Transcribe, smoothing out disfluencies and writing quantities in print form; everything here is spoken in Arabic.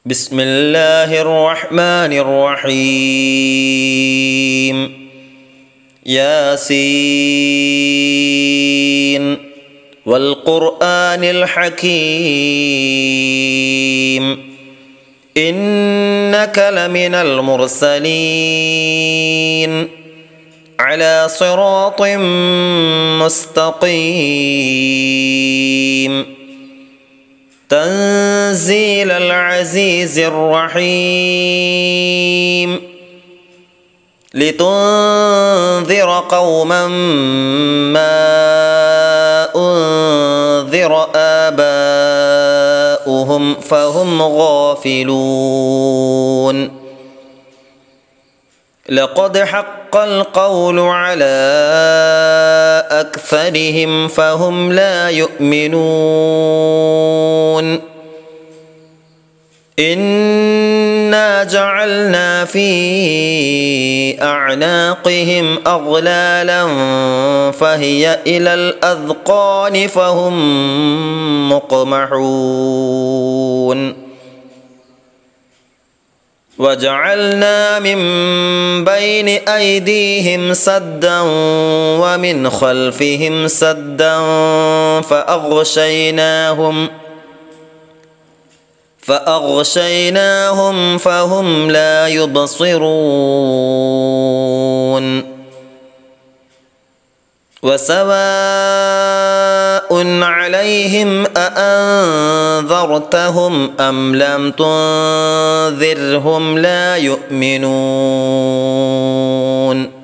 بسم الله الرحمن الرحيم. ياسين والقرآن الحكيم إنك لمن المرسلين على صراط مستقيم تنزيل العزيز الرحيم لتنذر قوما ما أنذر آباؤهم فهم غافلون. لقد حق القول على أكثرهم فهم لا يؤمنون. إنا جعلنا في أعناقهم أغلالا فهي إلى الأذقان فهم مقمحون. وجعلنا من بين أيديهم سدا ومن خلفهم سدا فأغشيناهم فهم لا يبصرون. وسواء عليهم أأنذرتهم أم لم تنذرهم لا يؤمنون.